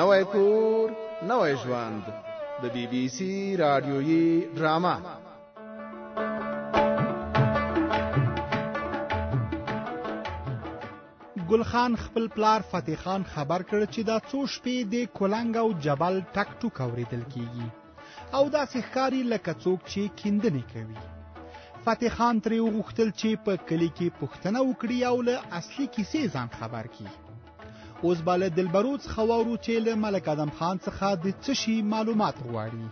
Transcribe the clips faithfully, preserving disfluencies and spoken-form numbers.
نوی کور نوی ژوند د بی بی سی رادیویي ډرامه. ګلخان خپل پلار فتح خان خبر کړ چې دا څو شپې د کولنګ او جبل ټک ټوک اوریدل کیږي او دا ښکاری لکه څوک چې کیندنې کوي. فتح خان ترې وغوښتل چې په کلی کې پوښتنه وکړي او له اصلي کیسې ځان خبر کړي. اوس به له دلبرو څخه واورو چې له ملک ادم خان څخه د څه شي معلومات غواړي.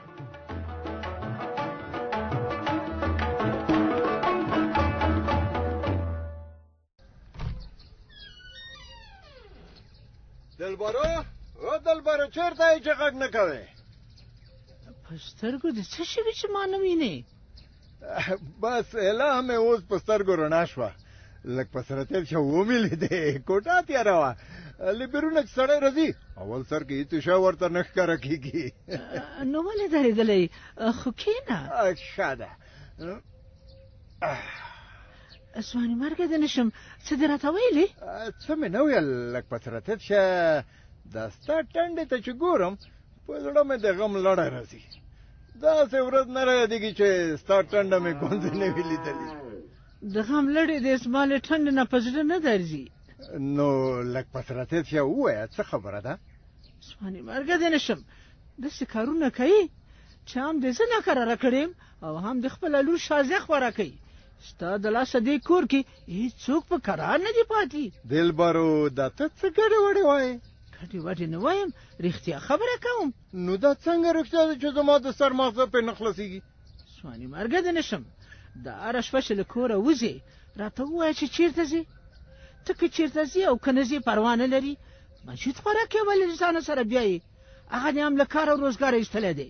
دلبرو او دلبرو چېرته یې چې غږ نه کوې؟ په سترګو د څه شوي چې ما نه وینې؟ بس اله مې اوس په سترګو رڼا شوه. لږ په سره تېر شه ومې لیدې کوټه تیاره وه. له بیرونه چې سړی راځي اول سر کې هېڅ شی ورته نه ښکاره کېږي. نو ولې درېدلی؟ خو کښېنه. ښه ده. ځواني مرګه دې نه شم. څه دې راته ویلې؟ څه مې نه ویل. لږ په سره تېر شه. دا ستا ټنډې ته چې ګورم په زړه مې د غم لړی راځي. داسې ورځ نه رایادېږي چې ستا ټنډه مې ګونځې نه وي لیدلي. د غم لړۍ د اسمال ټنډې نه په زړه نه درځي. نو لږ په سره تېر شه ووایه څه خبره ده؟ ځواني مرګه دې نه شم. داسې کارونه کوي چې هم د زه ناکراره کړی یم او هم د خپله لور شازیه خوره کوي. ستا د لاسه دې کور کې هېڅوک په قرار نه دي پاتې. دلبرو دا ته څه ګډې وډې وایې؟ ګډې وډې نه وایم، رښتیا خبره کوم. نو دا څنګه رښتیا ده چې زما د سر ماغزه پرې نه خلاصېږي؟ ځواني مرګه دې نه شم. د هره شپه چې له کوره وځې راته ووایه چې چېرته ځې. ته که چېرته ځې او که نه ځې پروا نه لري. مجید خوراکې ولې له ځانه سره بیایې؟ هغه دې هم له کار او روزګاره ایستلی دی.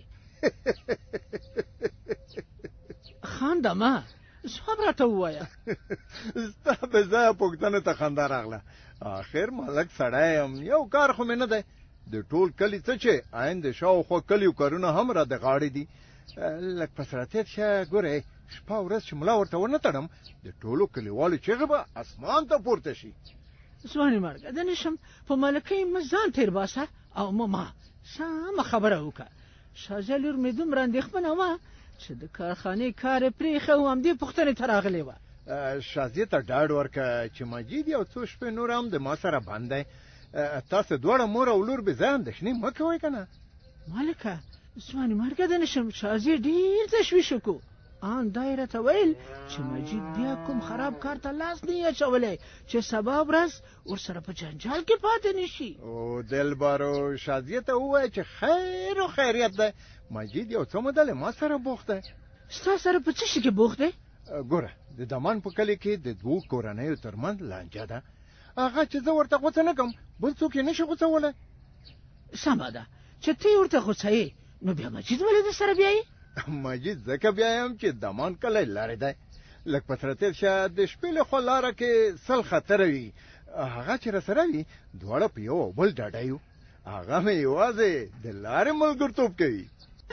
خانده مه، ځواب راته ووایه. ستا بې ځایه پوښتنې ته خندا راغله. آخر ملک سړی یم، یو کار خو مې نه دی. د ټول کلي څه چې عین د شاوخوا کلیو کارونه هم را د غاړې دي. لږ په سره تېر شه. ګورې شپه ورځ چې ملا ورته ونه تړم د ټولو کلیوالو چیغې به اسمان ته پورته شي. ځواني مرګه د نه شم. په ملکۍ مه ځان تېر باسه او مه ما سمه خبره وکړه. شازیه لور مې دومره اندېښمنه وه چې د کارخانې کار یې پرېښه او همدې پوښتنې ته راغلې وه. شازیې ته ډاډ ورکړه چې مجید یو څو شپې نور هم د ما سره بند دی. تاسو دواړه مور او لور بې ځایه اندېښنې مه کوئ که نه؟ مالکه ځواني مرګه د نه شم. شازیې ډېر تشویش وکړو. آن دا یې راته ویل چې مجید بیا کوم خراب کار ته لاس نه یې اچولی چې سبا ورځ ورسره په جنجال کې پاتې نه شي. او دلبرو شازیې ته ووایه چې خیر و خیریت دی. مجید یو څه موده له ما سره بوخت دی. ستا سره په څه شي کې بوخت دی؟ ګوره د دمان په کلي کې د دوو کورنیو ترمنځ لانجه ده. هغه چې زه ورته غوڅه نه کړم بل څوک یې نه شي غوڅولی. سمه ده چې ته یې ورته غوڅوې نو بیا مجید ولې د سره بیایي؟ مجید ځکه بیایم چې دمان کلی لرې دی. لږ په سره تېر شه. د شپې له خوا لاره کې سل خطره وي. هغه چې راسره وي دواړه په یو او بل ډاډه یو. هغه مې یوازې د لارې ملګرتوب کوي.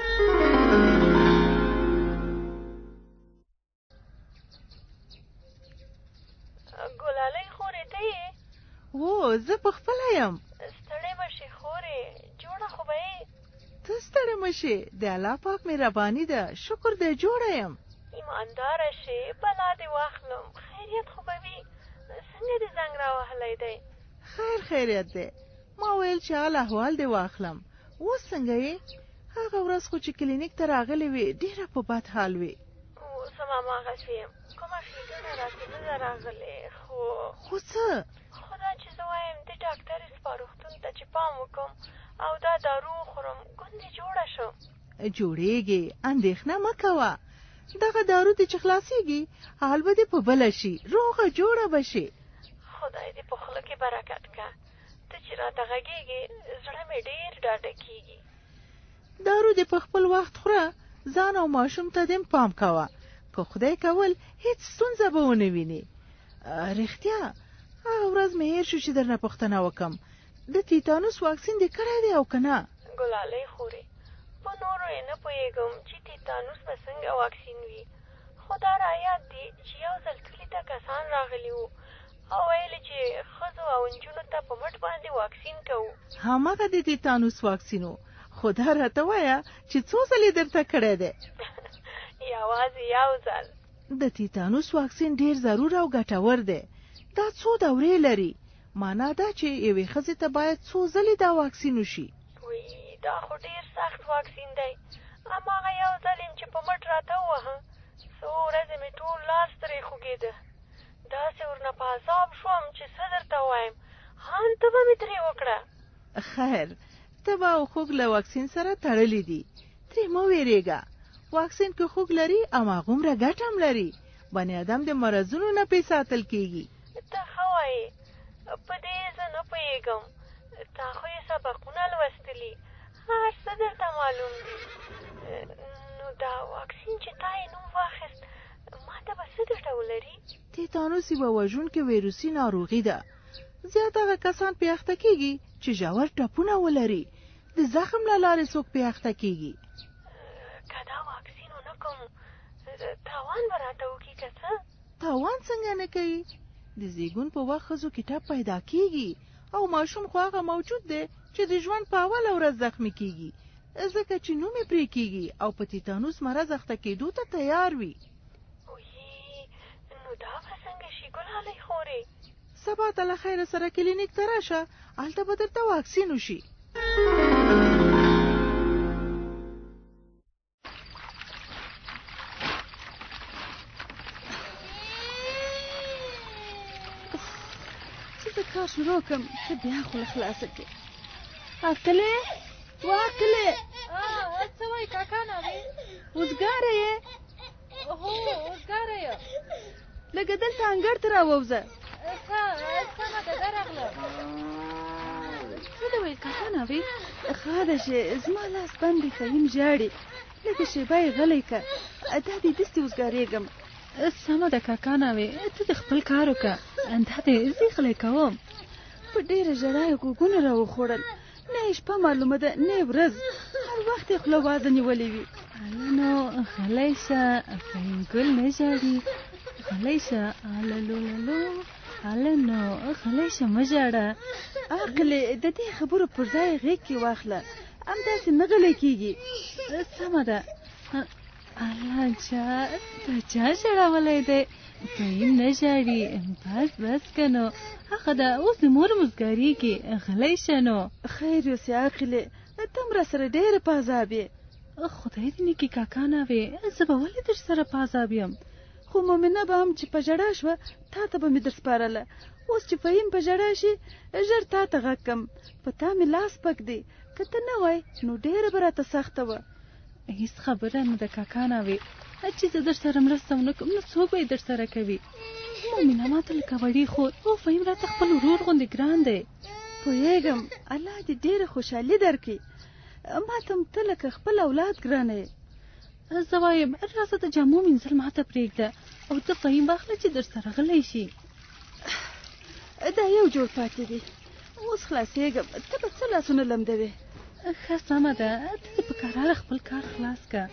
ګلالۍ خورې ته یې؟ او زه په خپله یم. ستړې مه شې خورې، جوړه خو به یې؟ ته ستړې مه شې، د الله پاک مهرباني ده. شکر دی جوړه یم. ایمانداره شې بلا دې واخلم. خیریت خو به وي؟ څنګه دې زنګ راوهلی دی؟ خیر خیریت دی. ما ویل چې حال احوال دې واخلم. اوس څنګه یې؟ هغه ورځ خو چې کلینیک ته راغلې وې ډېره په بد حال وې. اوس هم هماغسې یم. کومه ښېګڼه راته نه ده راغلې. خو خو څه؟ خو دا چې زه وایم د ډاکټرې سپارښتون ته چې پام وکړم او دا دارو وخورم ګوندې جوړه شم. جوړېږي، اندېښنه مه کوه. دغه دارو دې چې خلاصېږي حال به دې په بله شي. روغه جوړه به شي. خدای دې په خوله کې برکت که. ته چې راته غږېږې زړه مې ډېر ډاډه کېږي. دارو دې په خپل وخت خوره. ځان او ماشوم ته دې پام کوه. که خدای کول هېڅ ستونزه به ونه وینې. رښتیا هغه ورځ مې هېر شو چې درنه پوښتنه وکړم د تیتانوس واکسین دې کړی دی او که نه؟ ګلالۍ خورې په نورو یې نه پوهېږم چې تیتانوس به څنګه واکسین وي. خو دا رایاد دی چې یو ځل کلي ته کسان راغلي وو او ویل چې ښځو او نجونو ته په مټ باندې واکسین کوو. هماغه د تیتانوس واکسینو. خو دا راته وایه چې څو ځلې درته کړی دی؟ یوازې یو ځل. د تیتانوس واکسین ډیر ضرور او ګټور دی. دا څو دورې لري؟ معنا دا چې یوې ښځې ته باید څو ځلې دا واکسین وشي. وی دا خو ډیر سخت واکسین دی. هماغه یو ځل یم چې په مټ راته ووهه، څو ورځې مې ټول لاس ترې خوږېده. داسې ورنه په عذاب شوم چې څه درته ووایم. هان ته به مې ترې وکړه. خیر، تبه او خوږ له واکسین سره تړلي دي. ترې مه ویرېږه. واکسین که خوږ لري هماغومره ګټه هم لري. بني ادم د مرضونو نه پې ساتل کېږي. ته ښه وایې، په دې زه نه پوهېږم. تا خو یې سبقونه لوستلي، هر څه درته معلوم دي. نو دا واکسین چې تا یې نوم واخیست، ما ته به څه ګټه ولري؟ تیتانوس یوه وژونکې ویروسي ناروغي ده. زیات هغه کسان پې اخته کېږي چې ژور ټپونه ولري. د زخم له لارې څوک پې اخته کېږي. که دا واکسین ونه کوم، تاوان به راته وکړي که څه؟ تاوان څنګه نه کوي؟ د زیږون په وخت ښځو کې ټپ پیدا کېږي او ماشوم خو هغه موجود دی چې د ژوند په اوله ورځ زخمي کېږي، ځکه چې نوم یې پرې کېږي او په تیتانوس مرض اخته کېدو ته تیار وي. ویې نو دا به څنګه شي ګلالۍ خورې؟ سبا ته له خیره سره کلینیک ته راشه، هلته به درته واکسین وشي. چې زه کار شروع کړم ته بیا خوله خلاصه کړې. عقلې واقلې څه وایي کاکا ناوې؟ وزګاره یې؟ هو وزګاره یم. لږه دلته انګړ ته راووځه. ښه سمه ده ده راغلم. څه ده ویل کاکا ناوې؟ ښه ده چې زما لاس بند دی، فهیم ژاړي. لږه شیبه یې غلی که، دا دې دستې وزګارېږم. سمه ده کاکا ناوې، ته د خپل کار وکړه، دا دې زه غلی کوم. په ډېره ژړا یې غوږونه راوخوړل. نه یې شپه معلومه ده نه یې ورځ، هر وخت یې خوله وازه نیولې وي. هله نو غلی شه، فهیم ګل نه ژاړي. غلی شه هللوللو، هله نو غلی شه مه ژاړه. عقلې د دې خبرو پر ځای غېږ کې واخله، همداسې نه غلی کېږي. سمه ده. الله چا دا چا ژړولی دی؟ فهیم نه ژاړي. بس بس که نو هغه ده، اوس د مور مزګارېږي. غلی شه نو. خیر یوسې عقلې، ته هم را سره ډېره په عذاب یې. خدای دې نیکي کاکا ناوې، زه به ولې در سره په عذاب یم؟ خو مومنه به هم چې په ژړا شوه تا ته به مې در سپارله. اوس چې فهیم په ژړا شي ژر تا ته غږ کم. په تا مې لاس پک دی، که ته نه وای نو ډېره به راته سخته وه. هېڅ خبره نه ده کاکا ناوې، چې زه در سره مرسته ونه کړم نو څوک به یې در سره کوي؟ مومنه ما ته لکه وړي خور او فهیم راته خپل ورور غوندې ګران دی. پوهېږم، الله دې ډېره خوشحالي درکړي. ما ته هم ته لکه خپل اولاد ګرانه یې. زه وایم راځه د جامو مینځل ما ته پرېږده او ته فهیم واخله چې در سره غلی شي. دا یو جوړ پاتې دی، اوس خلاصېږم. ته به څه لاسونه لمدوې؟ ښه سمه ده، ته دې په کراره خپل کار خلاص که.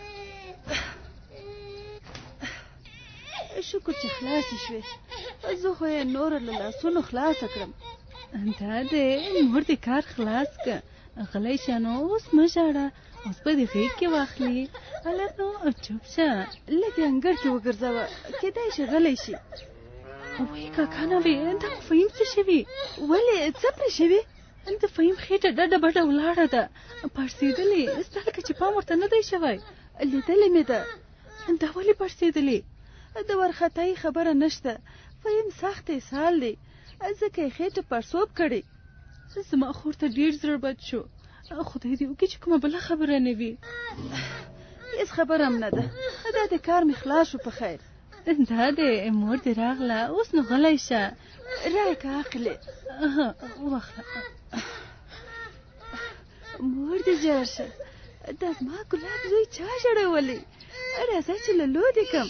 شکر چې خلاصې شوې، زه خو یې نوره له لاسونو خلاصه کړم. دا دی مور دې کار خلاص که. غلی شه نو، اوس مه ژاړه، اوس به دې غېږ کې واخلي. هله نو چوپ شه. لږ یې انګړ کې وګرځوه، کېدای شي غلی شي. وایي کاکا ناوې دا خو فهیم څه شوي؟ ولې څه پرې شوي؟ د فهیم خېټه ډډه بډه ولاړه ده، پړسېدلې. ستا لکه چې پام ورته نه دی شوی. لیدلې مې ده. دا ولې پړسېدلې؟ د وارخطایي خبره نشته، فهیم سخت اسهال دی، ځکه یې خېټه پړسوب کړې. زما خور ته ډېر زړه بد شو. خدای دې وکړي چې کومه بله خبره نه وي. هېڅ خبره هم نه ده، دا د کار مې خلاص شو په خیر. دا دی مور دې راغله، اوس نو غلی شه. رایکه عقلې واخله. مور دې جار شه، دا زما ګلاب زوی چا ژړولی؟ راځه چې له لودې کم.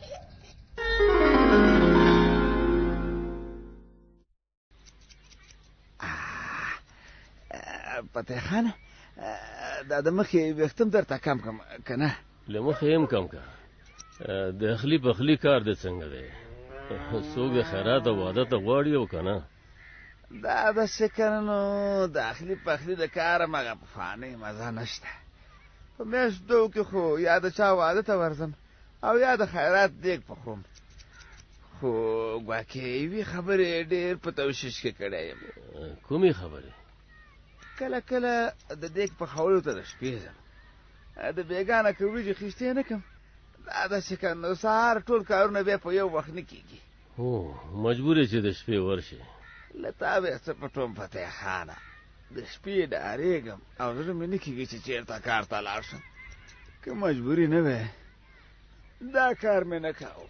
فتح خان، دا د مخې ویښتم درته کم کم که نه؟ له مخې هم کم که. د اخلي پخلي کار د څنګه دی؟ څوک د خیرات او واده ته غواړي او که نه؟ دا د سکنو داخلي پخلي د کاره مغه پخوانۍ مزه نشته. په میاشتو کې خو یا د چا واده ته ورځم او یا د خیرات دیګ پخوم. خو ګواکې یوې خبرې ډېر په توشیش کې کړی یم. کومې خبرې؟ کله کله د دیګ پخولو ته د شپې ځم، د بېګانه که وریجې خیشتې نه کړم. دا داسې که نو سهار ټول کارونه بیا په یو وخت نه کېږي. هو مجبور یې چې د شپې ورشي. له تا بیا څه پټوم فتح خانه، د شپې ډارېږم او زړه مې نه کېږي چې چېرته کار ته لاړ شم. که مجبوري نه وی دا کار مې نه کاوه.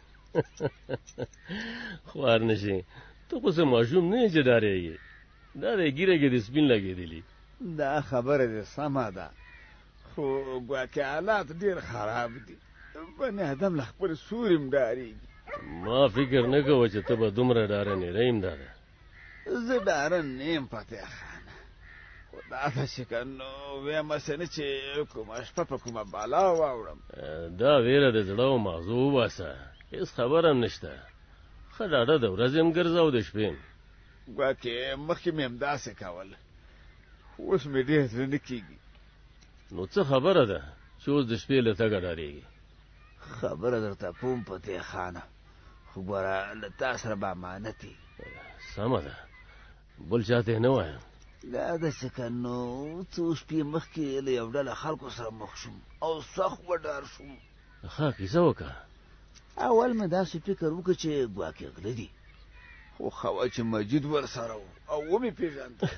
خوار نشي، ته خو څه ماشوم نه یې چې ډارېږې. دا د ګیره کې د سپین لګېدلي. دا خبره دې سمه ده، خو ګواکې حالات ډېر خراب دي. بني ادم له خپل سوري م ډارېږي. ما فکر نه کوه چې ته به دومره ډاره نه ریم. دا ده زه ډاره نه یم فتح خانه، خو دا داسې که نو ویمه نه چې کومه شپه په کومه بالا واوړم. دا ویره د زړه او مغزو وباسه، هېڅ خبره هم نشته. ښه ډاډه د ورځې هم ګرځه او د شپې هم. ګواکې مخکې مې همداسې کول، اوس مې ډېر زړه نه کېږي. نو څه خبره ده چې اوس د شپې له تګه ډارېږي؟ خبره درته کوم فتح خانه، خو ګوره له تا سره به امانت وي. سمه ده، بل چا ته یې نه وایم. دا داسې که نو څو شپې مخکې له یو ډله خلکو سره مخ شوم او سخت وډار شوم. ښه کیسه وکړه. اول مې داسې فکر وکړ چې ګواکې غله دي، خو خوا چې مجید ورسره و او ومې پېژانده.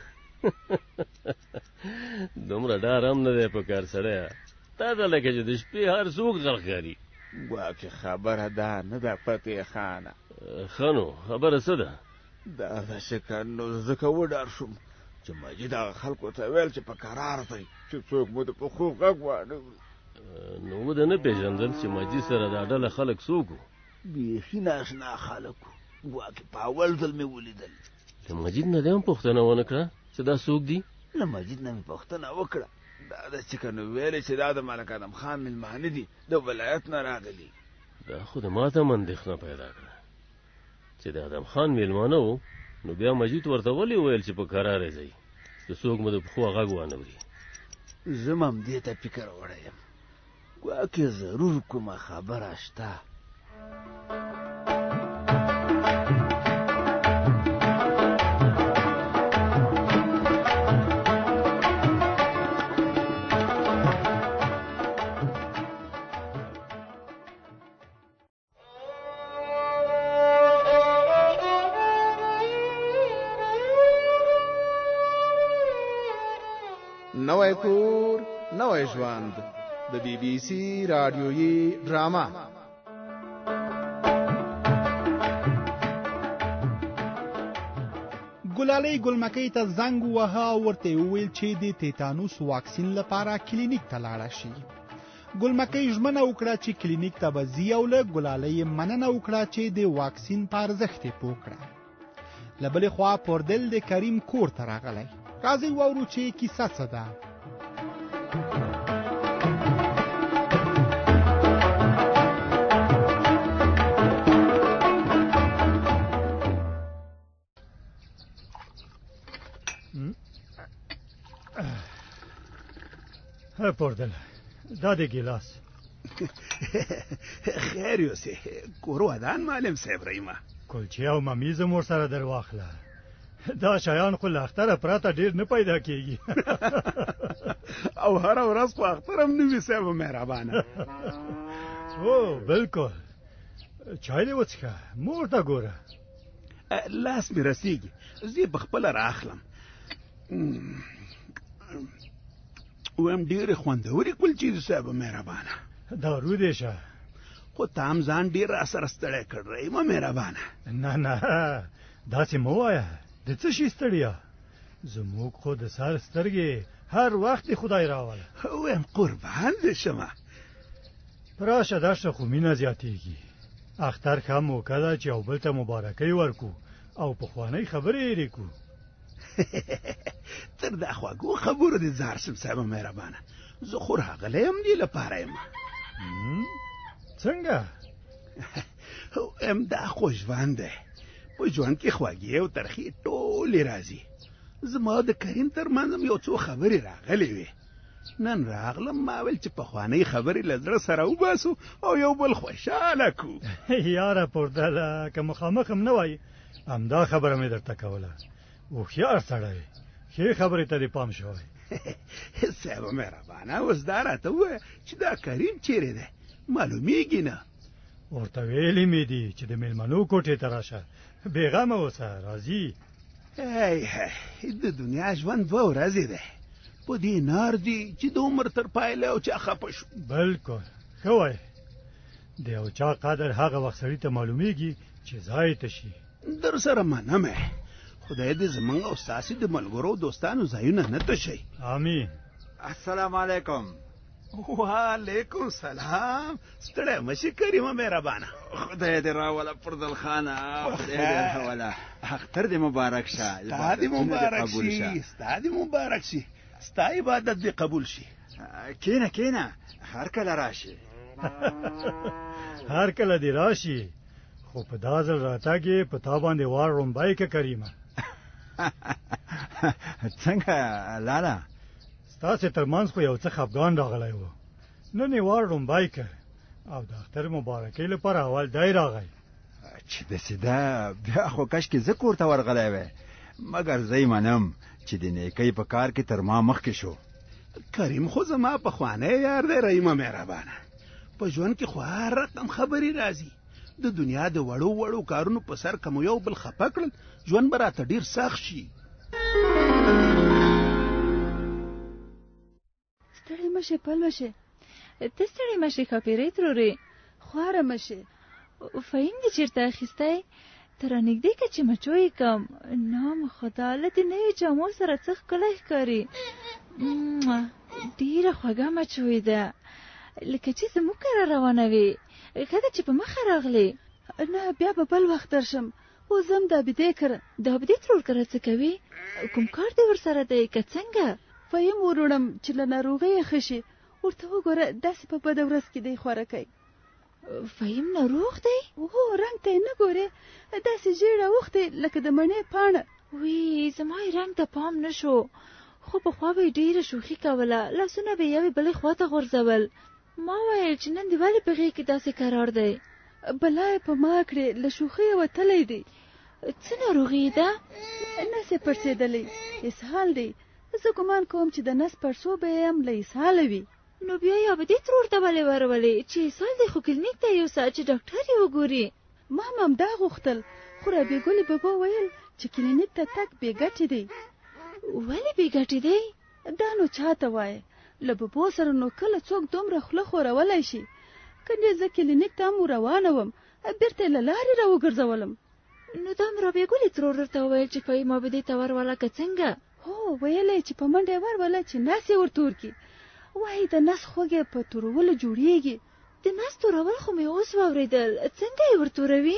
دومره ډار هم نه دی په کار سړیه. تا ته لکه چې د شپې هر څوک غل ښکاري. ګواکې خبره دا نه ده فتح خانه. ښه نو خبره څه ده؟ دا داسې که نو ځکه وډار شوم چې مجید هغه خلکو ته ویل چې په قرار دی چې څوک مو د په خوب غږ وانه وي. نو و ده نه پېژندل چې مجید سره دا ډله خلک څوک وو؟ بیخي ناشنا خلک وو. ګواکې په اول ځل مې ولیدل. له مجید نه دې هم پوښتنه ونه کړه چې دا څوک دي؟ له مجید نه مې پوښتنه وکړه. دا داسې که نو ویلې چې دا د ملک ادم خان مېلمانه دي، د ولایت نه راغلي. دا خو د ما ته هم اندېښنه پیدا کړه چې د ادم خان مېلمانه وو. نو بیا مجید ورته ولې وویل چې په کراره ځئ چې څوک مو د پښو غږ وانه وري؟ زه هم همدې ته فکر وړی یم. ګواکې ضرور کومه خبره شته. نوی کور نوی ژوند د بی بی سی رادیویي ډرامه. ګلالۍ ګلمکۍ ته زنګ ووهه او ورته وویل چې د تیتانوس واکسین لپاره کلینیک ته لاړه شي. ګلمکۍ ژمنه وکړه چې کلینیک ته به ځي او له ګلالۍ مننه وکړه چې د واکسین په ارزښت یې پوه کړه. له بلې خوا پوردل د کریم کور ته راغلی. راځئ واورو چې کیسه څه ده. پوردل دا د ګیلاس. خیر یوسې کور ودان معلم صاحب رحیمه. کلچې او ممیز مور سره در واخله. دا شیان خو له اختره پرته ډېر نه پیدا کېږي. او هره ورځ خو اختر هم نه وي صاحب مهربانه. هو بلکل. چای دې وڅښه، مور ته ګوره. لاس مې رسېږي، زه یې پخپله رااخلم. وایم ډېرې خوندورې کلچې دي صاحب مهربانه. دارو دې شه. خو تا هم ځان ډېر راسره ستړی کړ رحیمه مهربانه. نه نه داسې مه وایه، د څه شي ستړیا؟ زموږ خو د سر سترګې هر وخت د خدای راوله. وایم قربان دې شمه. په راشه درشه خو مینه زیاتېږي. اختر ښه موقع ده چې یو بل ته مبارکۍ ورکو او پخوانۍ خبرې یې ریکو. تر دا خواږو خبرو دې ځار شم صاحب مهربانه. زه خو راغلی یم دې لپاره یم. څنګه؟ امدا خو ژوند دی په ژوند کې خواږې او ترخې ټولې راځي زما د کریم تر منځ یو څو خبرې راغلې وې نن راغلم ما ویل چې پخوانۍ خبرې له زړه سره وباسو او یو بل خوشحاله کړو یاره پردله که مخامخ هم نه وای همدا خبره مې درته کوله هوښیار سړی ښې خبرې ته دې پام شوی صاحب مهربانه اوس دا راته ووایه چې دا کریم چیرې دی معلومیږي نه ورته ویلي مې دي چې د مېلمنو کوټې ته راشه بېغمه اوسه راځي هی هی د دنیا ژوند دوه ورځې دی په دې نار دي چې د عمر تر پایله او چا خفه شو بلکل ښه وایې د یو چا قدر هغه وخت سړي ته معلومیږي چې ځای ته شي در سره منمه خدای دې زمونږ او ستاسې د ملګرو دوستانو ځایونه نه تشي امین السلام علیکم وعلیکم سلام ستړی مشي کریمه مهربانه خدای دې راوله پردل خانه خدای دې راوله اختر دې مبارک شه ستا دې مبارک شي ستا دې مبارک شي ستا عبادت دې قبول شي کینه کینه هر کله راشي هر کله دې راشي خو په دا ځل راتګې په تا باندې وار رومبای که کریمه څنګه لالا ستاسې تر منځ خو یو څه خفګان راغلی و نن یې وار رومبای که او د اختر مبارکۍ لپاره اول دی راغی چې داسې ده بیا خو کشکې زه کور ته ورغلی وی مګر زه یې منم چې د نیکۍ په کار کې تر ما مخکې شو کریم خو زما پخوانی یار دی رحیمه مهربانه په ژوند کې خو هر رقم خبرې راځي د دنیا د وړو وړو کارونو په سر که مو یو بل خفه کړل ژوند به راته ډېر سخت شي ستړی مشې پل مشې ته ستړی مشې ښاپېرۍ ترورې خواره مشې فهیم دې چېرته اخیستی ته رانږدې که چې مچو یې کم نام خدا له دې نوي جامو سره څه ښکلی ښکاري ډېره خوږه مچوې ده لکه چې زموږ کره روانه وې ښه ده چې په مخه راغلې نه بیا به بل وخت درشم اوس ځم د عابدې کره د عابدې ترور کره څه کوې کوم کار دې ورسره دی که څنګه فهیم وروړم چې له ناروغۍ یې ښه شي ورته وګوره داسې په بده ورځ کې دی خوارکی فهیم ناروغ دی هو رنګ ته یې نه ګورې داسې ژېړه اوښتې لکه د مڼې پاڼه وی زما یې رنګ ته پام نه شو خو پخوا به یې ډېره شوخي کوله لاسونه به یې یوې بلې خوا ته غورځول ما ویل چې نن دې ولې په غېږ کې داسې کرار دی بلا یې په ما کړې له شوخۍ وتلی دی څه ناروغي ده نس یې پړسېدلی اسهال دی زه ګمان کوم چې د نس پړسو به یې هم له اسهاله وي نو بیا یې عابدې ترور ته ولې ورولې چې اسهال دی خو کلینیک ته یوسه چې ډاکټر یې وګوري ما هم همدا غوښتل خو رابعې ګلې بابا ویل چې کلینیک ته تګ بې ګټې دی ولې بې ګټې دی دا نو چاته وایه له ببو سره نو کله څوک دومره خوله خورولی شي کنې زه کلینیک ته هم روانه وم بېرته یې له لارې را وګرځولم نو دا هم رابعې ګلې ترور درته وویل چې فهیم عابدې ته وروله که څنګه هو ویلی چې په منډه یې وروله چې نس یې ورته ورکړي وایي د نس خوږې په تورولو جوړېږي د نس تورول خو مې اوس واورېدل څنګه یې ورتوروي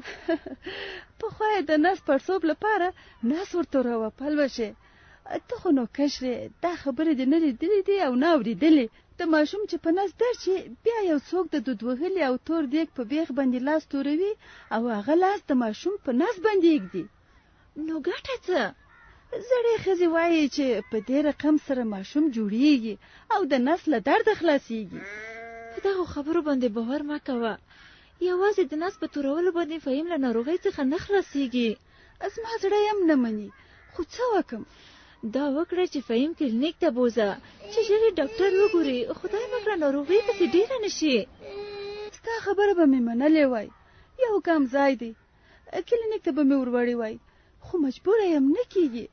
پخوا یې د نس پړسوب لپاره نس ورتوروه پلوه شې ته خو نو کشرې دا خبرې دې نه لیدلې دي او نه اورېدلې د ماشوم چې په نس درد شي بیا یو څوک د دود وهلي او تور دیګ په بیخ باندې لاس توروي او هغه لاس د ماشوم په نس باندې ایږدي نو ګټه څه زړې ښځې وایي چې په دې رقم سره ماشوم جوړیږي او د نس له درده خلاصیږي په دغو خبرو باندې باور مه کوه یوازې د نس په تورولو باندې فهیم له ناروغۍ څخه نه خلاصیږي زما زړه یې هم نه مني خو څه وکم دا وکړه چې فهیم کلینیک ته بوزه چې ژر یې ډاکټر وګوري خدای وکړه ناروغۍ پسې ډېره نه شي ستا خبره به مې منلې وای یو ګام ځای دی کلینیک ته به مې وروړی وای خو مجبوره یم نه کېږي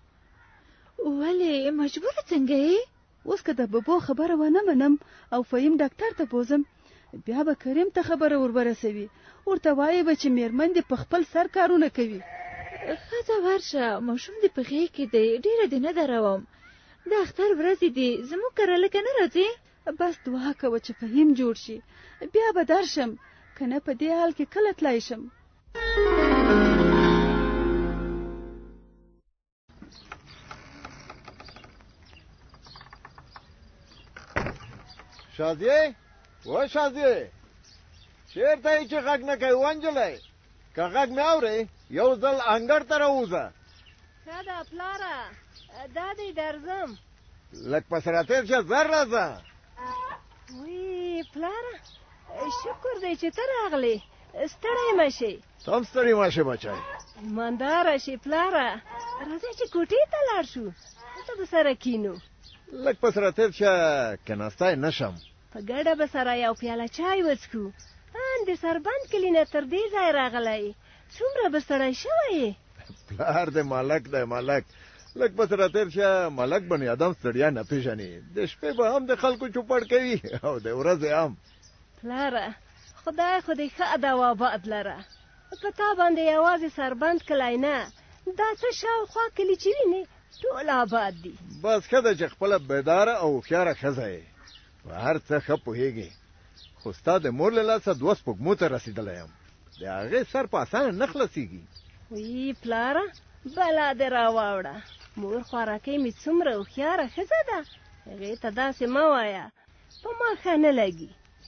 ولې مجبوره څنګه یې اوس که د ببو خبره ونه منم او فهیم ډاکټر ته بوزم بیا به کریم ته خبره ورورسوي ورته وایي به چې مېرمن دې په خپل سر کارونه کوي ښځه ورشه ماشوم دې په غېږ کې دی ډېره دې نه دروم د اختر ورځې دي زموږ کره لکه نه راځې بس دعا کوه چې فهیم جوړ شي بیا به درشم که نه په دې حال کې کله تلای شم شازیه و شازیه چېرته یې چې غږ نه کوي ونجلۍ که غږ مې اورې یو ځل انګړ ته راوځه. ښه ده پلاره دا دی درځم. لږ پس راتېر شه زر راځه. وی پلاره شکر دی چې ته راغلې ستړی مه شې. ته هم ستړی مه شې بچی. ایمانداره شې پلاره راځئ چې کوټې ته لاړ شو هلته به سره کینو. لږ پس راتېر شه کېناستی نه شم. په ګډه به سره یو پیاله چای وڅښو. ان د سربند کلي نه تر دې ځای راغلی څومره به ستړی شوی. پلار د ملک دی ملک. لږ پس راتېر شه ملک بني ادم ستړیا نه پېژني. د شپې به هم د خلکو چوپړ کوي او د ورځې هم. پلاره خدای خو دې ښه ادب او آباد لره. په تا باندې یوازې سربند کلی نه دا څه شاوخوا کلي چې وینې ټول آباد دي. بس ښه ده چې خپله بیداره او هوښیاره ښځه یې په هر څه ښه پوهېږي. خو ستا د مور له لاسه دوه سپوږمو ته رسېدلی یم. د هغې سر په اسانه نه خلاصېږي. وی پلاره بلا دې راواوړه. مور خوارکۍ مې څومره هوښیاره ښځه ده هغې ته داسې مه وایه په ما ښه نه لګي.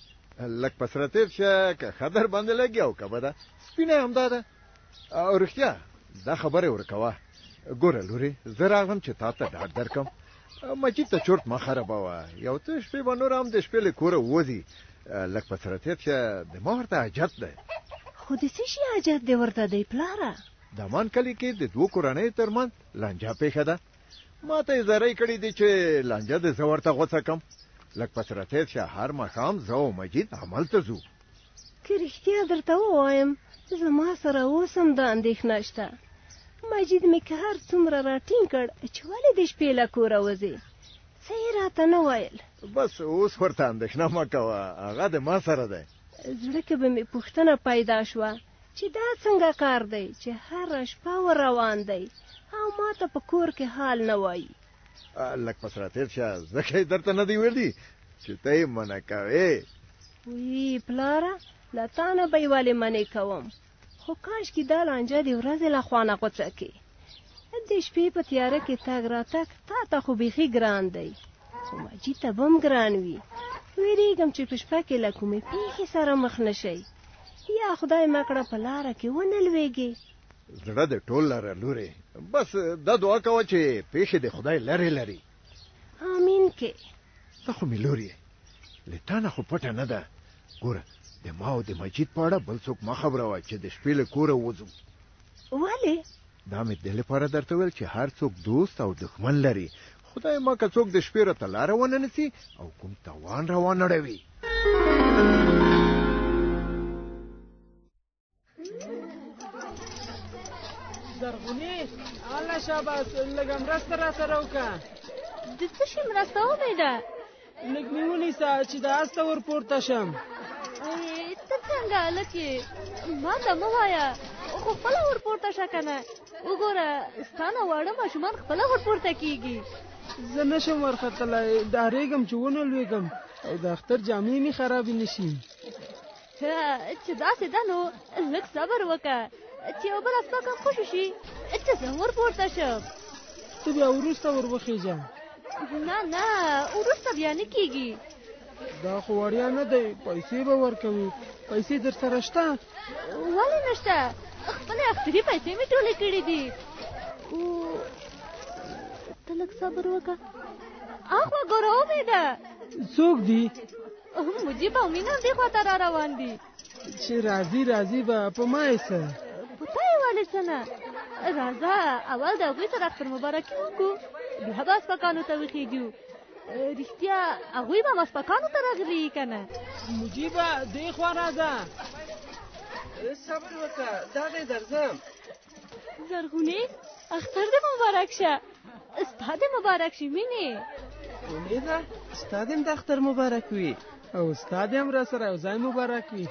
لږ پس راتېر شه که ښه در باندې لګي او که بده سپینه همدا ده. او رښتیا دا خبره ورکوه. ګوره لورې زه راغلم چې تا ته ډاډ درکم. مجید ته چورت مه خرابوه. یو څه شپې به نور هم د شپې له کوره ووځي. لږ پس راتېر شه د ما ورته حاجت دی. خو د څه شي حاجت دې ورته دی پلاره؟ د امان کلي کې د دوو کورنیو ترمنځ لانجه پېښه ده. ما ته یې زری کړي دي چې لانجه دې زه ورته غوڅه کړم. لږ پس راتېر شه هر ماښام زه او مجید عمل ته ځو. که رښتیا درته ووایم زما سره اوس هم دا اندېښنه شته. مجید مې که هر څومره راټینګ کړ چې ولې د شپې له کوره وځې څه یې راته نه ویل. بس اوس ورته اندېښنه مه کوه هغه د ما سره دی. زړه کې به مې پوښتنه پیدا شوه چې دا څنګه کار دی چې هره شپه ور روان دی او ما ته په کور کې حال نه وایي. لږ پس راتېر شه ځکه یې درته نه دی ویلي چې ته یې منع کوې. وی پلاره له تا نه به یې ولې منې کوم. خو کاشکې دا لانجه د ورځې له خوا نه غوڅه کړې. د شپې په تیاره کې تګ راتګ تا ته خو بیخي ګران دی. خو مجید ته به هم ګران وي. ویرېږم چې په شپه کې له کومې پېښې سره مخ نه شئ یا خدای مه کړه په لاره کې ونه لوېږې. زړه د ټول لره لورې. بس دا دعا کوه چې پېښې د خدای لرې لري. امین کې. ته خو مې لور یې له تا نه خو پټه نه ده. ګوره د ما او د مجید په اړه بل څوک مه خبروه چې د شپې له کوره وځو. ولې؟ دا مې دې لپاره درته ویل چې هر څوک دوست او دښمن لري. خدای ما که څوک د شپې راته لاره ونه نیسي او کوم تاوان را وانړوي. زرغونې الله شاباس لږه مرسته راسره وکړه. د څه شي مرسته ومیده؟ لږ مې ونیسه چې د اس ته ور پورته شم. ته څنګه هلک یې؟ ما ته مه وایه خو خپله ور پورته شه که نه. وګوره ستا نه واړه ماشومان خپله ور پورته کېږي. زه نه شم ورختلی ډارېږم چې ونه لوېږم او د اختر جامې مې خرابې نه شي. چې داسې ده نو لږ صبر وکړه چې یو بل اسپاک هم خوشو شي چې زه ور پورته شم. ته بیا وروسته ور وخېږه. نه نه وروسته بیا نه کېږي. دا خو وړیا نه دی پیسې به ورکوي. پیسې در سره شته؟ ولې نشته؟ خپلې اختري پیسې مې ټولې کړې دي. ته لږ صبر وکړه. هاخوا ګوره ومېده. څوک دي؟ مجیب او مینه دې خوا ته را روان دي. چې راځي راځي به په ما یې څه؟ په تا یې ولې څه نه؟ راځه اول د هغوی سره اختر مبارکي وکړو بیا به اسپکانو ته وخېږو. رښتیا هغوی به مسپکانو ته راغلي که نه؟ مجیبه دې خوا راځه. صبر وکړه دغې درځم. زرغونې اختر دې مبارک شه. ستا دې مبارک شي مینې. امیده ستا دې هم د اختر مبارک وي او ستا دې هم را سره یو ځای مبارک وي.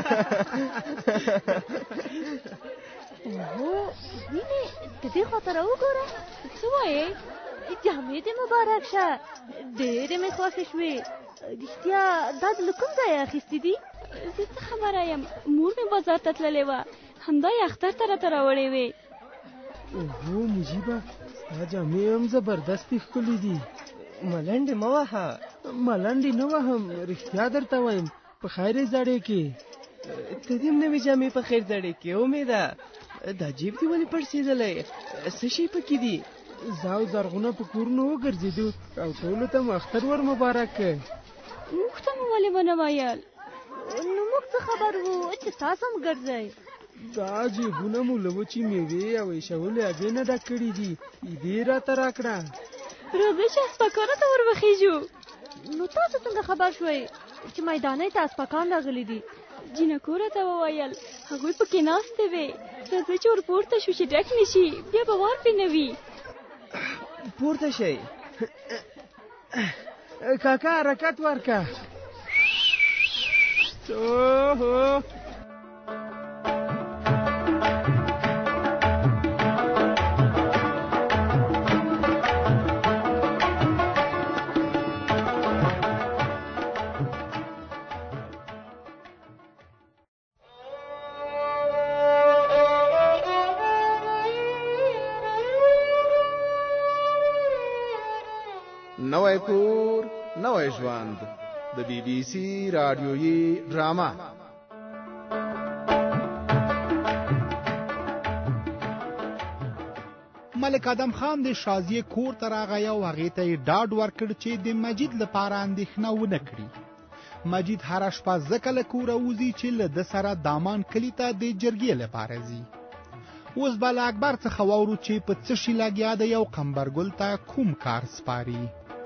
اوهو مینې ته دې خوا ته راوګوره. څه وایې؟ جامې دې مبارک شه. ډېرې مې خوښې شوې. رښتیا دا د له کوم ځایه اخیستې دي؟ زه څه خبره یم مور مې بازار ته تللې وه همدا یې اختر ته راته راوړې وې. اوهو مجیبه ستا جامې هم زبردستې ښکلې دي. ملنډې مه وهه. ملنډې نه وهم رښتیا درته وایم په خیر یې زړې کې. ته دې نوې جامې په خیر زړې کې امیده دا جیب دې ولې پړسېدلی څه شی پکې دي زه او زرغونه په کورونو وګرځېدو او ټولو ته مو اختر ور مبارک که موږ ته مو ولې ونه ویل نو موږ څه خبر وو چې تاسو هم ګرځئ دا جیبونه مو له وچې میوې او ایښولې اګې نه ډک کړي دي ایدې راته راکړه راځئ چې اسپکانو ته ور وخیږو نو تاسو څنګه خبر شوئ چې میدانۍ ته اسپکان راغلي دي جینکو راته وویل هغوی پکې ناستې وې راځئ چې ور پورته شو چې ډک نه شي بیا به وار پرې نه وي پورته شئ کاکا حرکت ورکه اوهو نوی کور نوی ژوند د بی بی سی رادیویي ډرامه ملک ادم خان د شازیه کور ته راغی او هغې ته یې ډاډ ورکړ چې د مجید لپاره اندېښنه ونه کړي مجید هره شپه ځکه له کوره وځي چې له ده سره دامان کلي ته د جرګې لپاره ځي اوس به له اکبر څخه واورو چې په څه شي لګیا دی او قمبرګل ته کوم کار سپاري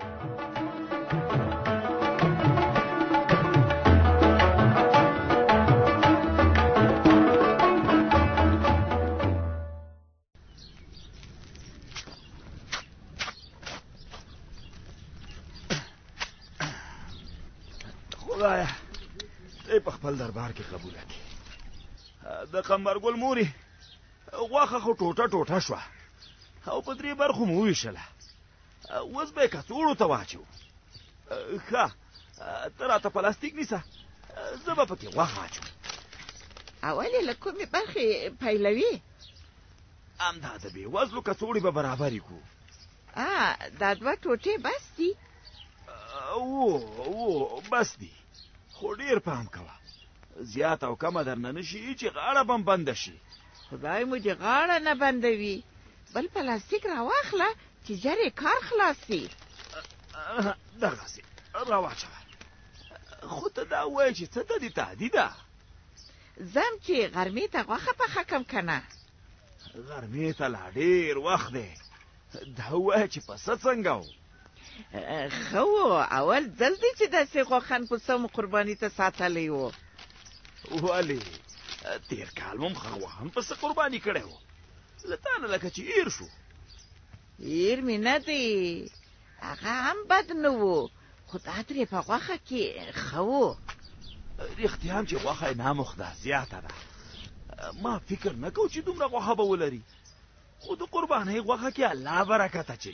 خدایا ای په خپل دربار کې قبول کړي د قمبرګل موري غوښه خو ټوټه ټوټه شوه او په درې برخو مو وویشله اوس به یې کڅوړو ته واچو ښه ته راته پلاستیک نیسه زه به پکې غوښه اچوم اول یې له کومې برخې پیلوي همدا د بېوزلو کڅوړې به برابرې کړو دا دوه ټوټې بس دي او او بس دي خو ډېر پام کوه زیات او کمه درنه نه شي چې غاړه به م بنده شي خدای مو دې غاړه نه بندوي بل پلاستیک راواخله چې ژر یې کار خلاص سي دغسې راواچوه خو ته دا ووایه چې څه ته دې تهدي ده ځم چې غرمې ته غوښه پخه کم که نه غرمې ته لا ډېر وخت دی دا ووایه چې پسه څنګه و ښه و اول ځل دی چې داسې غوښن پسه مو قرباني ته ساتلی و ولې تېر کال مو ښه غوښن پسه قرباني کړی و له تا نه لکه چې ایر شو ایر مې نه دی هغه هم بد نه و خو دا ترې په غوښه کې ښه و رښتیا هم چې غوښه یې نامخده زیاته ده ما فکر نه کو چې دومره غوښه به ولري خو د قربانۍ غوښه کې الله برکت اچوي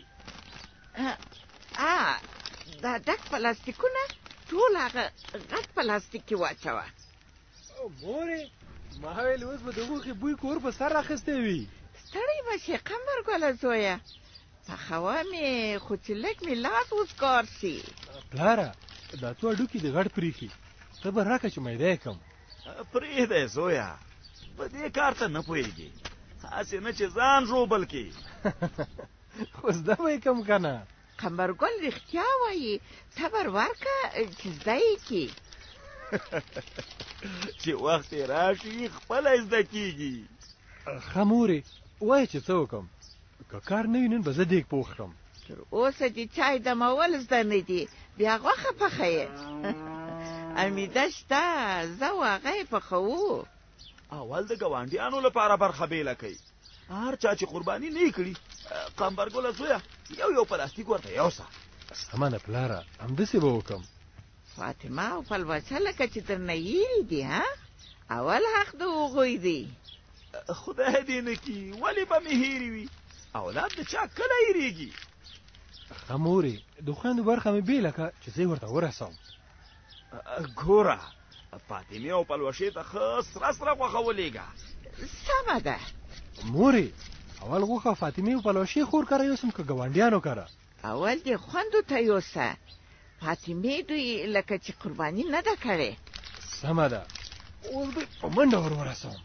ا دا ډک پلاستیکونه ټول هغه غټ پلاستیک کې واچوه مورې ما ویل اوس به د غوښې بوی کور په سر اخیستی وي ستړی به شې قمرګله زویه پخوه مې خو چې لږ مې لاس وزګار سي پلاره دا څو هډوکي د غټ پریښي ته به راکړه چې میده یې کم پرېږدی زویه په دې کار ته نه پوهېږي هسې نه چې ځان ژوبل کړي خو زده به یې کم که نه قمرګل رښتیا وایي صبر ورکه چې زده یې کړي چې وخت یې راشي خپله زده کېږي ښه مورې وایه چې څه وکړم که کار نه وي نن به زه دیګ پوخ کړم تر اوسه دې چای دمول زده نه دي بیا غوښه پخوې امیده شته زه و هغه یې پخوو اول د ګاونډیانو لپاره برخه بیله کوي هر چا چې قرباني نه یې کړي قمبرګله زویه یو یو پلاستیک ورته یوسه سمه ده پلاره همداسې به وکړم فاطمه او پلوچه لکه چې درنه هیرې دي ها اول حق د هغوی دی خدای دې نه کړي ولې به مې هیرې وي اولاد د چا کله هیرېږي ښه مورې د خویندو برخه مې بېله کړه چې زه یې ورته ورسوم ګوره فاطمې او پلوشې ته ښه سره سره غوښه ولېږه سمه ده مورې اول غوښه فاطمې او پلوشې خور کره یوسم که ګاونډیانو کره اول دې خویندو ته یوسه فاطمې دوی لکه چې قرباني نه ده کړې سمه ده اوس به په منډه ور ورسوم.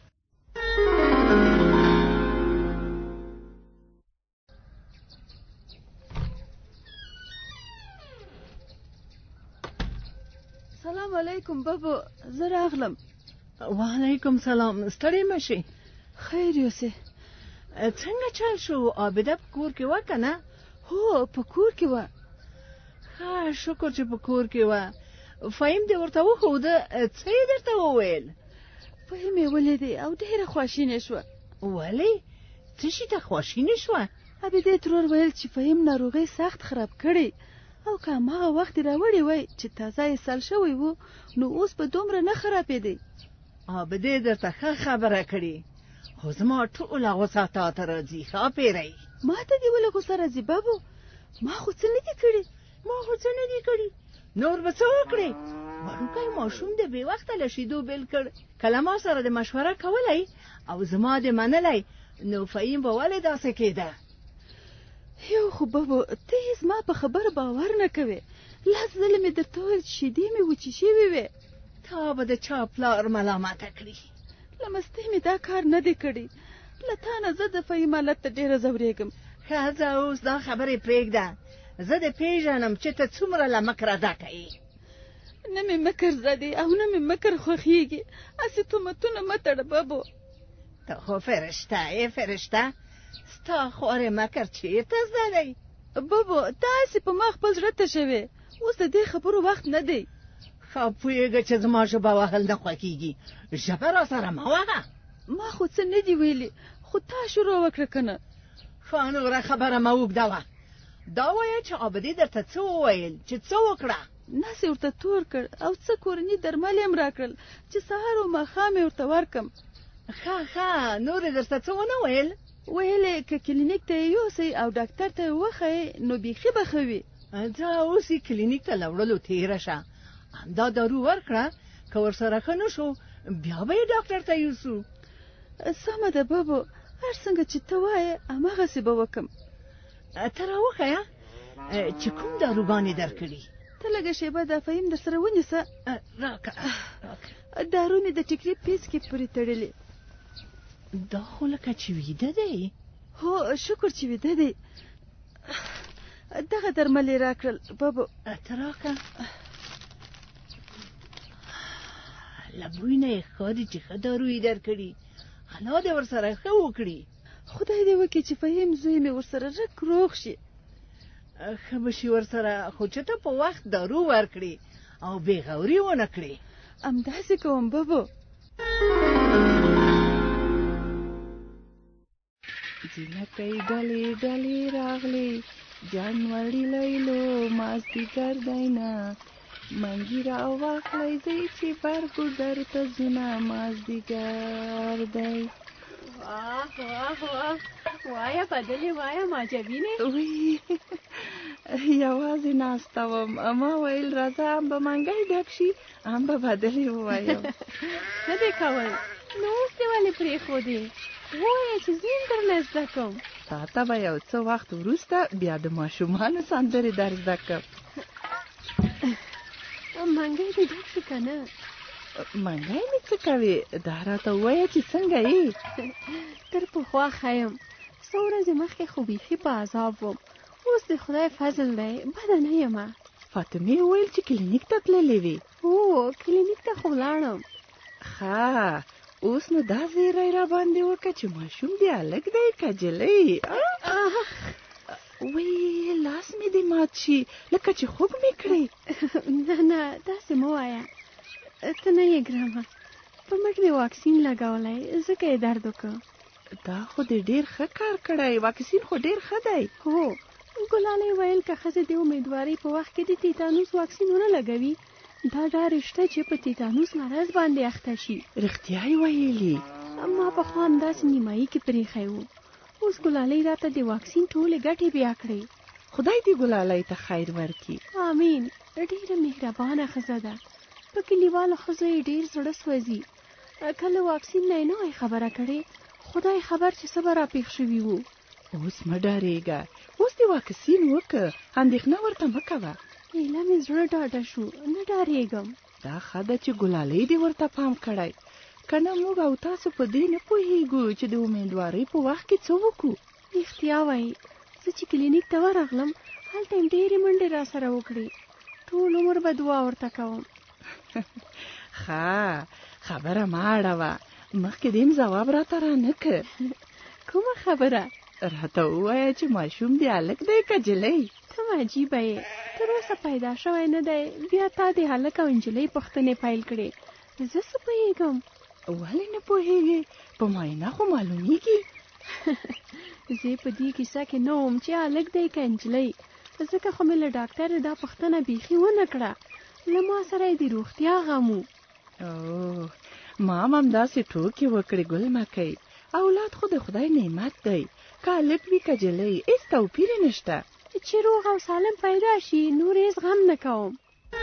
سلام علیکم بابو، زه راغلم. وعلیکم سلام. ستړی مه شئ. خیر یوسې. څنګه چل شو؟ عابده په کور کې وه که نه؟ هو په کور کې وه. ښه شکر چې په کور کې وه. فهیم دې ورته وښوده؟ څه یې درته وویل؟ فهیم یې ولیدې او ډېره خواشینې شوه. ولې؟ څه شي ته خواشینې شوه؟ عابدې ترور ویل چې فهیم ناروغۍ سخت خراب کړی او که هماغه وخت یې راوړی وای چې تازه یې سل شوی و نو اوس به دومره نه خرابېدی. عابدې درته ښه خبره کړې، خو زما ټوله غوسه تا ته راځي. ښه پیری. ما ته دې ولې غوسه راځي بابو؟ ما خو څه نه دي کړي. ما خو څه نه دي کړي. نور به څه وکړې؟ وړوکی ماشوم دې بې وخته له شیدو بېل کړ. کله ما سره د مشوره کولی او زما دې منلی نو فهیم به ولې داسې کېده؟ یو خو بابو ته یې زما په خبره باور نه کوې. لس ځله مې درته وویل چې شیدې مې وچې شوې وې. تا به د چا پلار ملامته کړي. له مستۍ مې دا کار نه دی کړی. له تا نه زه د فهیم حالت ته ډېره ځورېږم. ښځه اوس دا خبرې پرېږده. زه دې پېژنم چې ته څومره له مکره ډکه یې. نه مې مکر زدې او نه مې مکر خوښېږي. هسې تهمتونه مه تړه بابو. ته خو فرشته یې فرشته. ستا خوارې مکر چېرته زده دی؟ بابو ته هسې په ما خپل زړه ته شوې. اوس د دې خبرو وخت نه دی. ښه پوهېږه چې زما ژبه وهل نه خوښېږي. ژبه را سره مه وهه. ما خو څه نه دي ویلي، خو تا شروع وکړه که نه. ښه نوره خبره مه اوږدوه. دا وایه چې عابدې درته څه وویل، چې څه وکړه؟ نس یې ورته تور کړ او څه کورني درمل یې هم راکړل چې سهار او ماښام یې ورته ورکم. ښه ښه نور یې درته څه ونه ویل؟ ویل یې که کلینیک ته یې یوسئ او ډاکټر ته یې وښیئ نو بیخي به ښه وي. ځه اوس یې کلینیک ته له وړلو تېره شه. همدا دارو ورکړه، که ورسره ښه نه شو بیا به یې ډاکټر ته یوسو. سمه ده بابو، هر څنګه چې ته وایې هماغسې به وکم. ته راوښیه چې کوم داروګانې درکړي. ته لږه شیبه دا فهیم در سره ونیسه. راکړه. دارو مې د ټیکري پیس کې پورې تړلې. دا خو لکه چې ویده دی. هو شکر چې ویده دی. دغه درمل یې راکړل بابو. ته راکړه. له بوی نه یې ښکاري چې ښه دارو یې درکړي. الله دې ورسره ښه وکړي. خدای دې وکړي چې فهیم زوی مې ورسره رک روغ شي. ښه به شي ورسره، خو چې ته په وخت دارو ورکړي او بې غوري ونه کړي. همداسې کوم بابو. جنکۍ ډلې ډلې راغلې جانوړي لیلو مازدیګر دی نه منګي راواخلئ ځئ چې برګودر ته ځونه مازدیګر دی. واه واه واه وایه بدلې وایه ماجبینې. وی یوازې ناسته وم، ما ویل راځه ام به منګی ډک شي ام به بدلې ووایم. ښه دې کول. نو اوس دې ولې پرېښودې؟ وایه چې زه هم درنه زده کوم. تا ته به یو څه وخت وروسته بیا د ماشومانو سندرې در زده کړم. منګی دې ډک شو که نه؟ منګی مې څه کوې؟ دا راته ووایه چې څنګه یې؟ تر پخوا ښه یم. څو ورځې مخکې خو بیخي په عذاب وم. اوس د خدای فضل دی بده نه یمه. فاطمې وویل چې کلینیک ته تللې وې. هو کلینیک ته خو ولاړم. ښه اوس نو دا زیری را باندې وکړه چې ماشوم دې هلک دی که جلۍ؟ وی لاس مې دې مات شي لکه چې خوب مې کړې. نه نه داسې مه وایه. ته نه یې ګرامه. په مټ مې واکسین لګولی ځکه یې درد وکړ. دا خو دې ډېر ښه کار کړی. واکسین خو ډېر ښه دی. هو ګلالۍ ویل که ښځې د امیدوارۍ په وخت کې د تیتانوس واکسین ونه لګوي دا ډار شته چې په تیتانوس مرض باندې اخته شي. رښتیا یې ویلي. ما پخوا همداسې نیمایي کې پرېښی و. اوس ګلالۍ راته د واکسین ټولې ګټې بیا کړې. خدای دې ګلالۍ ته خیر ورکړي. امین. ډېره مهربانه ښځه ده. په کلیوالو ښځو یې ډېر زړه سوځي. کله واکسین نه یې نه وای خبره کړې. خدای خبر چې څه به راپېښ شوي وو. اوس مه ډارېږه. اوس دې واکسین وکړه. اندېښنه ورته مه کوه. ایله مې زړه ډاډه شو. نه ډارېږم. دا ښه ده چې ګلالۍ دې ورته پام کړی. کنه موږ او تاسو په دې نه پوهیږو چې د امیدوارۍ په وخت کې څه وکړو. رښتیا وایي، زه چې کلینیک ته ورغلم هلته یې ډېرې منډې را سره وکړې. ټول عمر به دعا ورته کوم. ښه خبره ما اړوه، مخکې دې ځواب راته را نه کړ. کومه خبره؟ راته ووایه چې ماشوم دې هلک دی که نجلۍ؟ ته عجیبه یې، تر اوسه پیدا شوی نه دی، بیا تا د هلک او نجلۍ پوښتنې پیل کړې. زه څه پوهېږم؟ ولې نه پوهېږې؟ په معاینه خو معلومیږي. زه په دې کیسه کې نه وم چې هلک دی که نجلۍ، ځکه خو مې له ډاکټر دا پوښتنه بیخي ونه کړه. له ما سره یې د روغتیا غم و. او ما هم همداسې ټوکې وکړې ګل مکۍ. اولاد خو د خدای نعمت دی، که هلک وي که نجلۍ هېڅ توپیر یې نشته. چې روغ او سالم پیدا شي نور هېڅ غم نه کوم.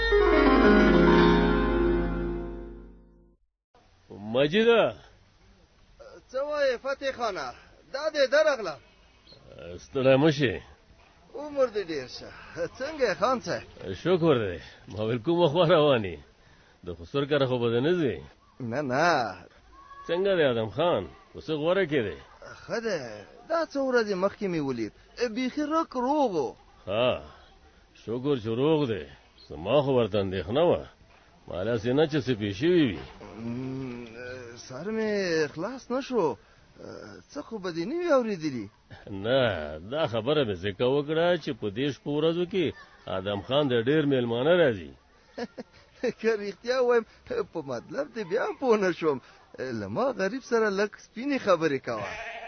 مجیده څه وایې فتح خانه؟ دا دې درغله. ستړی مه شې. عمر دې ډېر شه. څنګه یې خان صاحب؟ شکر دی. ما ویل کومه خوا روان یې؟ د خسر کره خو به دې نه ځې؟ نه نه. څنګه دی ادم خان؟ اوس غوره کې دی؟ ښه دی. دا څو ورځې مخکې مې ولید، بیخي رک روغ و. ها شکر چې روغ دی. زما خو ورته اندېښنه وه، ما هسې نه چې څه پېښ شوي وي. سر مې خلاص نه شو. څه خو به دې نه وي اورېدلي؟ نه، دا خبره مې ځکه وکړه چې په دې شپو ورځو کې ادم خان د ډېر میلمانه راځي. که رښتیا وایم په مطلب دې بیا هم پوه نه شوم. له ما غریب سره لږ سپینې خبرې کوه.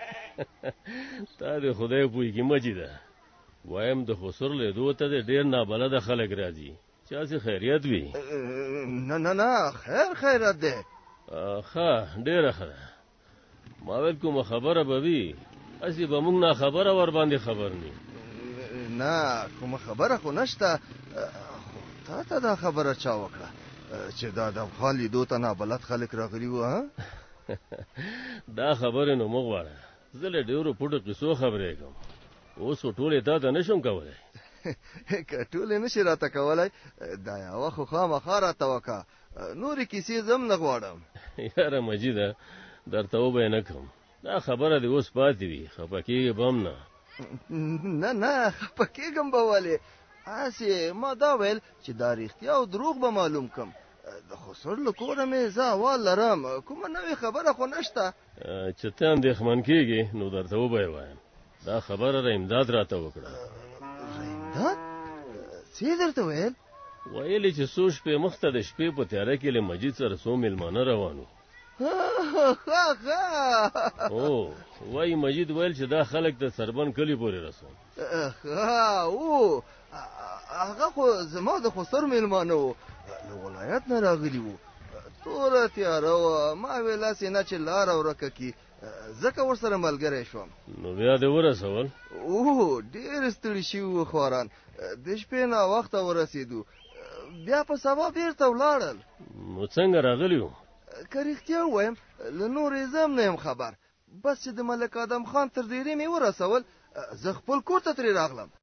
تا د خدای پوهېږي مجیده، وایم د خسر لیدو ته د ډېر نابلده خلک راځي، چې هسې خیریت وي. نه نه نه، خیر خیرت دی. ښه ډېره ښه ده. ما ویل کومه خبره به وي، هسې به موږ ناخبره ورباندې خبر نی. نه کومه خبره خو نشته. خو تا ته دا خبره چا وکړه چې دا د افغان لیدو ته نابلد خلک راغلي وو؟ دا خبرې نو مه غواړه. زه له ډېرو پټو قصو خبرېږم، اوس خو ټولې تا ته نه شم کولی. که ټولې نشي راته کولی، دا یوه خو خامخا راته وکړه. نورې کیسې زه هم نه غواړم. یاره مجیده درته وبه یې نه کړم، دا خبره دې اوس پاتې وي، خفه کېږې به هم نه. نه نه خفه کېږم به ولې؟ هسې ما دا ویل چې دا رښتیا او دروغ به معلوم کړم. د خسر له کوره مې زه احوال لرم، کومه نوې خبره خو نشته. چې ته اندېښمن کېږې نو درته وبه یې وایم، دا خبره را امداد راته وکړه. امداد؟ څه یې درته ویل؟ ویلې چې څو شپې مخته د شپې په تیاره کې له مجید سره څو میلمانه روان وو. او وای مجید ویل چې دا خلک د سربن کلی پورې رسول. ښه او هغه خو زما د خسر میلمانه وو، له ولایت نه راغلي وو. توره تیاره وه، ما ویل هسې نه چې لاره ورکه کي، ځکه ورسره ملګری شوم. نو بیا دې ورسول؟ او ډېر ستړي شوي وو خواران، د شپې ناوخته ورسېدو، بیا په سبا بېرته ولاړل. نو څنګه راغلي وو؟ که رښتیا ووایم له نورې زه هم نه یم خبر، بس چې د ملک ادم خان تر دیرې مې ورسول، زه خپل کور ته ترې راغلم.